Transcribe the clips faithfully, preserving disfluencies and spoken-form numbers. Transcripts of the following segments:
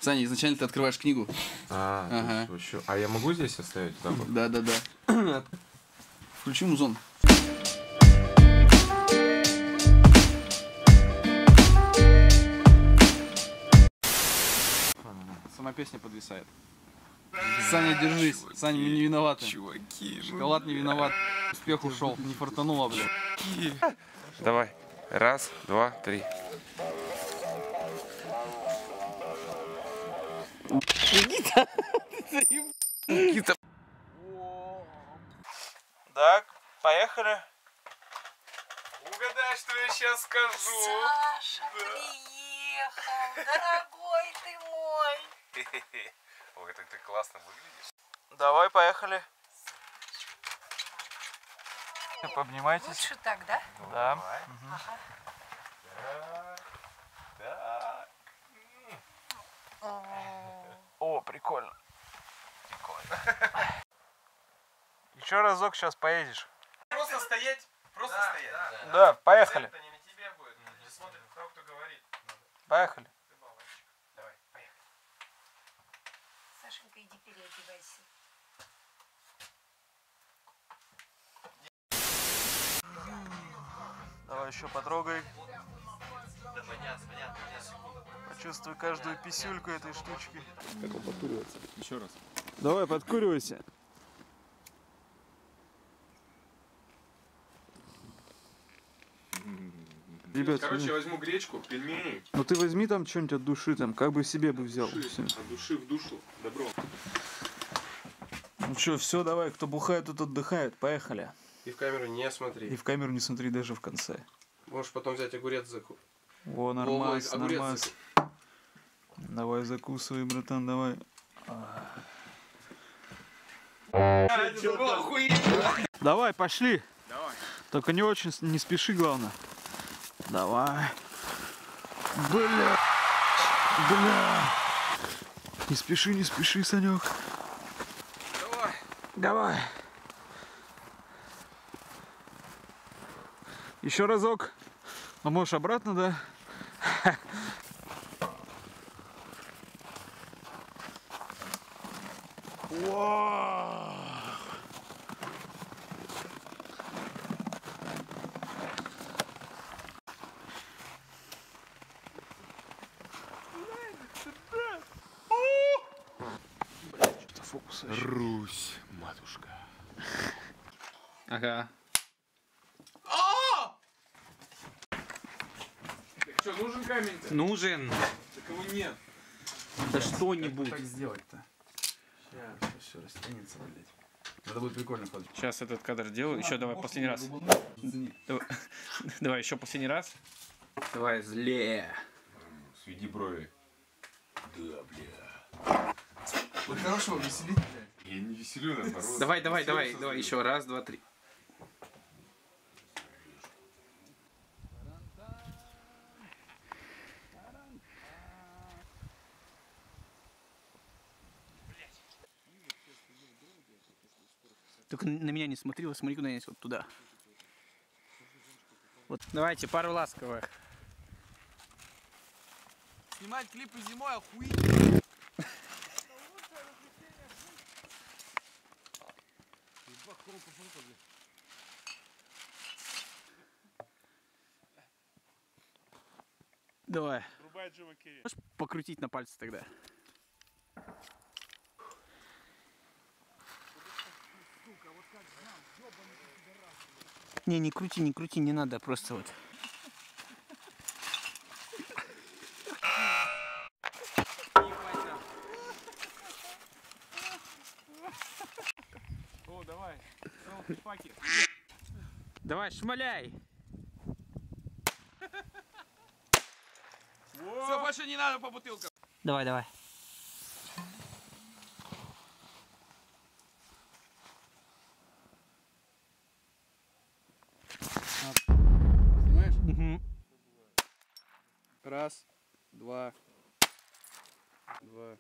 Саня, изначально ты открываешь книгу. А, ага. еще... а я могу здесь оставить? Да, да, да. Включи музон. Сама песня подвисает. Саня, держись. Чуваки, Саня, мы не виноваты. Чуваки, Шоколад не виноват. Успех ушел. Не фартануло, блядь. Давай. Раз, два, три. Никита! Никита. Так, поехали. Угадай, что я сейчас скажу. Саша приехал, дорогой ты мой. Ой, так ты классно выглядишь. Давай, поехали. Пообнимайтесь. Лучше так, да? Да. Угу. Ага. Так. О, прикольно. Прикольно. Еще разок сейчас поедешь. Просто стоять. Просто Да, стоять. да, да. Да, поехали. Это не на тебе будет. Люди смотрят на того, кто говорит. Поехали. Ты баллончик. Давай, поехали. Сашенька, иди переодевайся. Давай еще потрогай. Да, понятно, понятно, понятно. Почувствуй каждую писюльку этой штучки. Как он подкуривается? Еще раз. Давай, подкуривайся. Ребят, Короче, я возьму гречку, пельмени. ну ты возьми там что-нибудь от души, там, как бы себе бы взял. Всё. От души в душу. Добро. Ну что, все, давай, кто бухает, тот отдыхает. Поехали. И в камеру не смотри. И в камеру не смотри даже в конце. Можешь потом взять огурец закуп. О, нормально, огурец нормально. закуп. Давай закусывай, братан, давай. Давай, пошли. Давай. Только не очень, с- не спеши, главное. Давай. Бля. Бля. Не спеши, не спеши, Санек. Давай. Давай. Еще разок. А можешь обратно, да? Вау. Что-то фокус вообще. Русь, матушка. Ага. Так что, нужен камень-то? Нужен. Так его нет. Да что-нибудь. Так сделать-то? Сейчас все растянется, блядь. Это будет прикольно ходить. Сейчас этот кадр делаю. Еще давай последний раз. Давай, давай еще последний раз. Давай злее. Сведи брови. Да, бля. Вот хорошего веселить, блядь. Я не веселю, наоборот. Давай, давай, давай, давай еще раз, два, три. Только на меня не смотри, вот смотри куда-нибудь вот туда. Вот. Давайте пару ласковых. Снимать клипы зимой охуительно. Давай. Можешь покрутить на пальце тогда? Не, не крути, не крути, не надо, просто вот. О, давай. Селфи-паки. Давай, шмаляй. Все, больше не надо по бутылкам. Давай, давай. Снимаешь? Угу. Раз, два, два.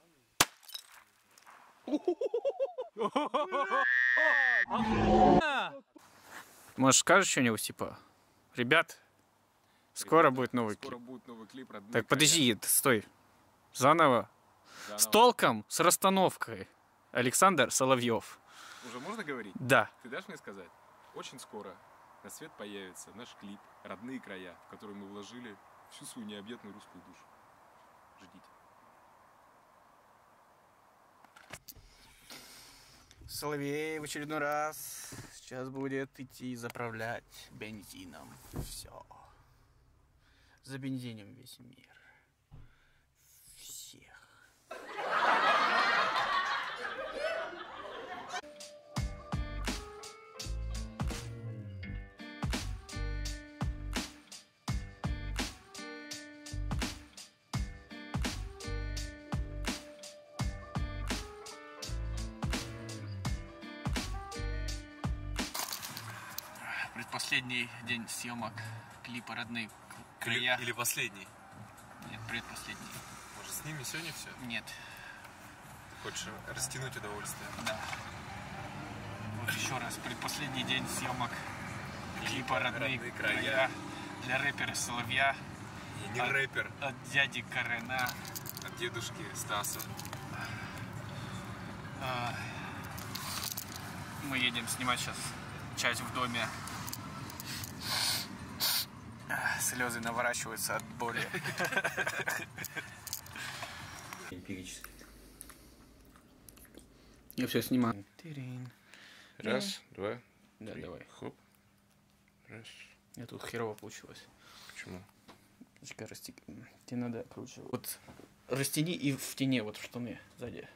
Может, скажешь что-нибудь, типа, ребят, скоро будет новый Скоро клип. будет новый клип. Родные Так, края. подожди, ты стой. Заново. С толком, с расстановкой. Александр Соловьев. Уже можно говорить? Да. Ты дашь мне сказать? Очень скоро на свет появится наш клип «Родные края», в который мы вложили всю свою необъятную русскую душу. Ждите. Соловей в очередной раз сейчас будет идти заправлять бензином. Все. За бензином весь мир. Всех. Предпоследний день съемок клипа «Родные края». Или последний? Нет, предпоследний. Может, с ними сегодня все? Нет. Хочешь растянуть удовольствие? Да. Вот еще раз. Предпоследний день съемок клипа «Родные края» для рэпера Соловья. Я не От- рэпер. От дяди Карена. От дедушки Стаса. А, Мы едем снимать сейчас часть в доме. А, Слезы наворачиваются от боли. Эмпирически. Я все снимаю. Тырин. Раз, два, Да, три. давай. Хоп. Раз. Я тут херово получилось. Почему? Чекай, расти... Тебе надо круче. Вот растяни и в тени, вот в штаны сзади.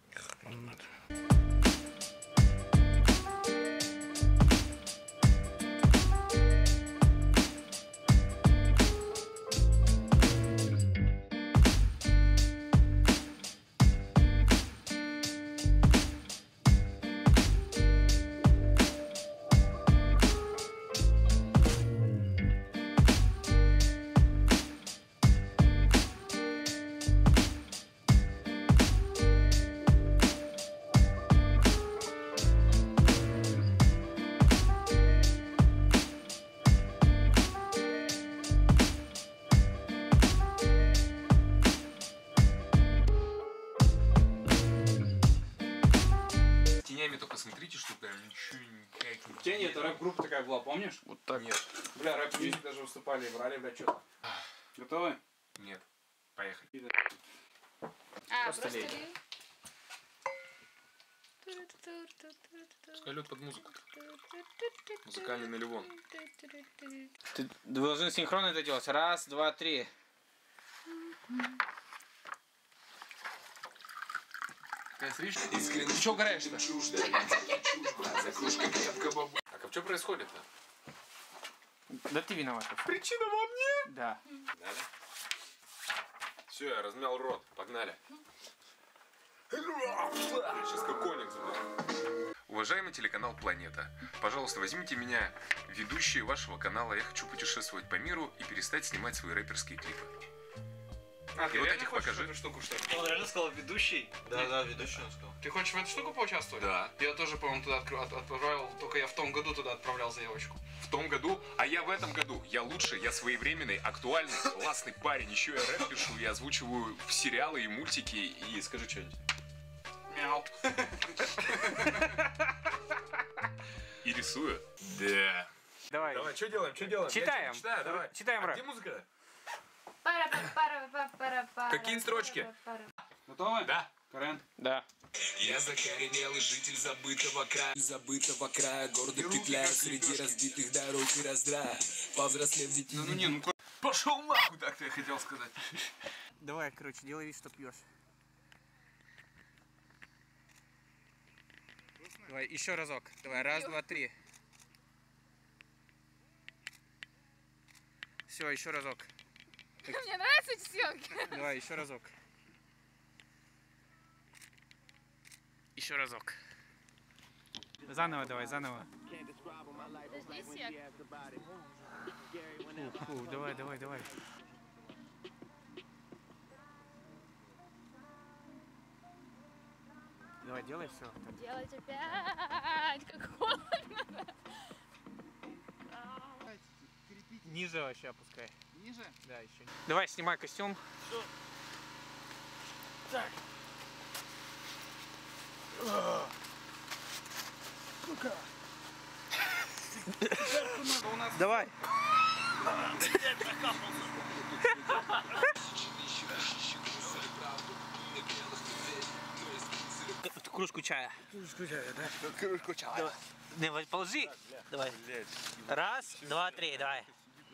Тенями только смотрите, что прям ничего никак не... Тени, это рэп-группа такая была, помнишь? Вот так. Нет, Бля, рэп-мьюзик даже выступали, брали, бля, что-то. Готовы? нет. Поехали. А, Просто просто лей. лей. Пускай лед под музыку. Музыкальный наливон. Ты должен синхронно это делать. Раз, два, три. Ты что угораешь-то? Так, а что происходит-то? Да ты виноват. Причина во мне? Да. Надо. Все, я размял рот. Погнали. Сейчас как конец. Уважаемый телеканал «Планета», пожалуйста, возьмите меня ведущей вашего канала. Я хочу путешествовать по миру и перестать снимать свои рэперские клипы. А, И вот этих покажи. эту штуку, что ли? Он реально сказал ведущий? Да, да, ведущий он сказал. Ты хочешь в эту штуку поучаствовать? Да. Я тоже, по-моему, туда откры- от- отправлял, только я в том году туда отправлял заявочку. В том году, а я в этом году. Я лучше, я своевременный, актуальный, классный парень. Еще я рэп пишу, я озвучиваю в сериалы и мультики. И скажи что-нибудь. Мяу. И рисую. Да. Давай. Давай, что делаем, что делаем? Читаем. Я читаю, давай. Читаем А рэп. где музыка? Пара-пара-пара-пара-пара. Какие строчки? Готовы? Да. Карен? Да. Я закоренелый житель забытого края, забытого края, гордо петляя среди разбитых дорог и раздрая. Повзрослев детей. Ну не, ну пошел нахуй, так я хотел сказать. Давай, короче, делай вид, что пьешь. Давай, еще разок. Давай, раз, два, три. Все, еще разок. Мне нравятся эти съемки. Давай, еще разок. Еще разок. Заново давай, заново. Подожди сек. Фу, фу, давай, давай, давай. Давай, делай все. Делать опять. Как холодно. Ниже вообще опускай. Ниже? Да, еще. Давай, снимай костюм. Давай. Кружку чая. Кружку чая, да? Кружку чая. Давай. Давай, положи. Давай. Раз, два, три, давай.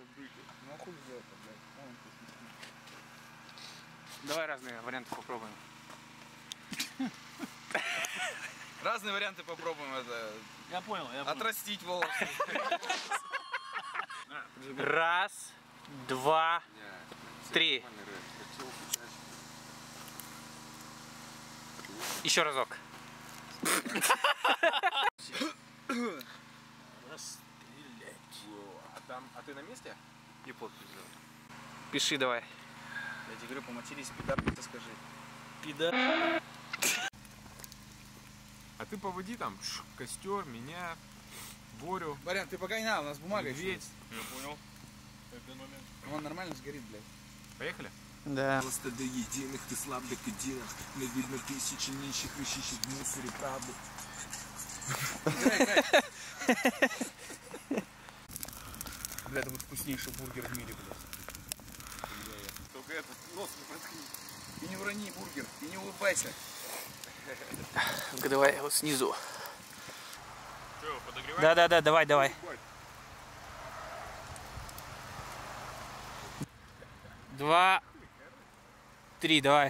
Давай разные варианты попробуем. Разные варианты попробуем. Это... Я понял, я понял. Отрастить волосы. Раз, два, три. Еще разок. А там, а ты на месте? И подпись сделал. Пиши давай. Я тебе говорю, поматерись, пидор, ты скажи. Пидор. А ты поводи там ш, костер, меня, Борю. Барян, ты пока не надо, у нас бумага еще Медведь. есть. Я понял. Это момент. Он нормально сгорит, блядь. Поехали? Да. Просто до единых, ты слаб до кадинах. Не видно тысячи нищих, ищущих в мусоре правду. Бля, это вот вкуснейший бургер в мире, блядь. Только этот нос не проткни. И не урони бургер, и не улыбайся. Давай вот снизу. Что, подогреваем? Да, да, да, давай, давай. Два, три, давай.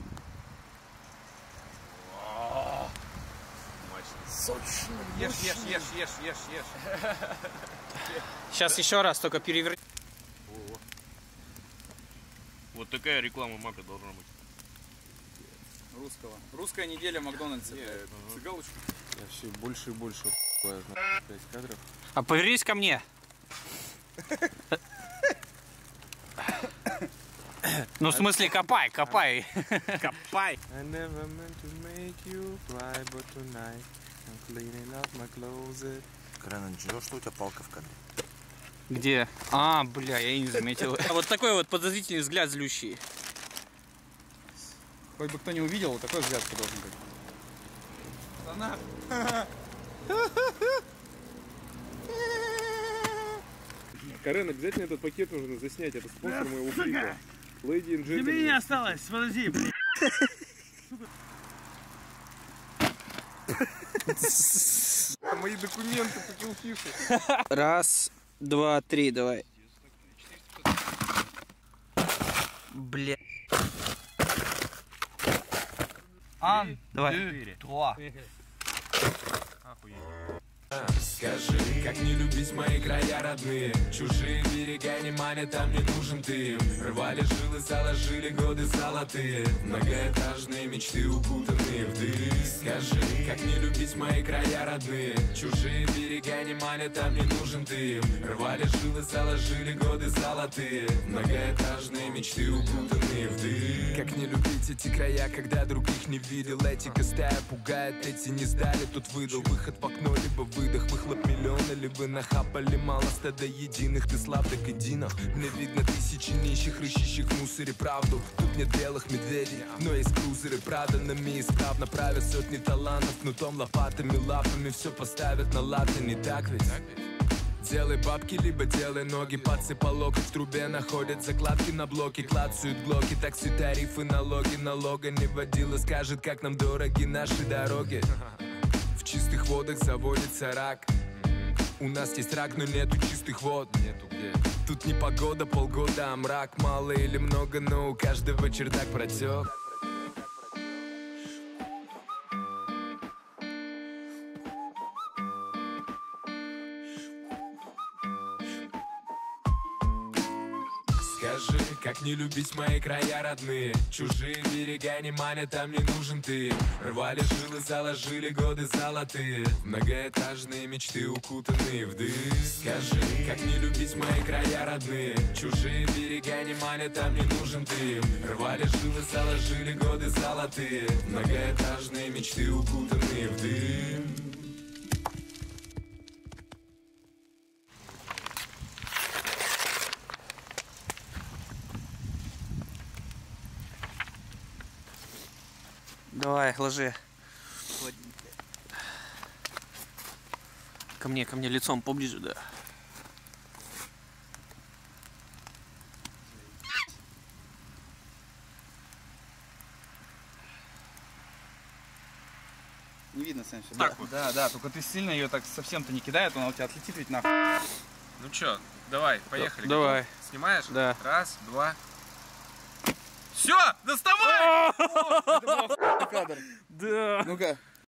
Ешь, ешь, ешь, ешь, ешь, ешь. Сейчас еще раз, только переверни. Вот такая реклама Мака должна быть. Русского. Русская неделя в Макдональдсе. Цигалочку. Я все больше и больше охуеваю на пять кадров. А повернись ко мне. Ну, в смысле, копай, копай. Копай. I never meant to make you cry, but tonight I'm cleaning up my closet. Карен, ничего, что у тебя палка в кадре? Где? А, бля, я и не заметил. Вот такой вот подозрительный взгляд злющий. Хоть бы кто не увидел, вот такой взгляд должен быть. Она. Карен, обязательно этот пакет нужно заснять, это спонсор моего клипа. Lady and Gentlemen. Тебе не осталось, подожди. Мои документы по килфишу. Раз, два, три, давай. Бля. Ан, давай. Два. Скажи, как не любить мои края родные? Чужие берега не манят, там не нужен ты. Рвали жилы, заложили годы золотые. Многоэтажные мечты, укутанные в дым. Скажи, как не любить мои края родные? Чужие берега не манят, там не нужен ты. Рвали жилы, заложили годы золотые. Многоэтажные мечты, укутанные в дым. Как не любить эти края, когда других не видел? Этика стая пугает, эти не сдали, тут выдал выход в окно, либо выдох, выхлоп миллиона, либо нахапали мало стада единых, ты слаб до кадинов. Мне видно тысячи нищих, рыщущих в мусоре правду. Тут нет белых медведей, но есть крузеры, проданными исправно правят сотни талантов. Кнутом, лопатами, лапами все поставят на латы, не так ведь? Делай бабки, либо делай ноги. Пацы по локоть в трубе находят закладки на блоке. Клацают блоки, такси, тарифы, налоги. Налога не водила, скажет, как нам дороги наши дороги. В чистых водах заводится рак. У нас есть рак, но нету чистых вод. Нету где. Тут не погода, полгода, а мрак. Мало или много, но у каждого чердак протек. Скажи, как не любить мои края родные? Чужие берега не манят, там не нужен ты. Рвали жилы, заложили годы золотые. Многоэтажные мечты, укутанные в дым. Скажи, как не любить мои края родные? Чужие берега не манят, там не нужен ты. Рвали жилы, заложили годы золотые. Многоэтажные мечты, укутанные в дым. Давай, ложи. Ко мне, ко мне лицом поближе, да. Не видно, Сэм, все. Так да. вот. Да, да, только ты сильно ее так совсем-то не кидает, она у тебя отлетит ведь нахуй. Ну чё, давай, поехали. Давай. Готов? Снимаешь? Да. Раз, два. Все, доставай! Это был охуенный кадр. Да. Ну-ка.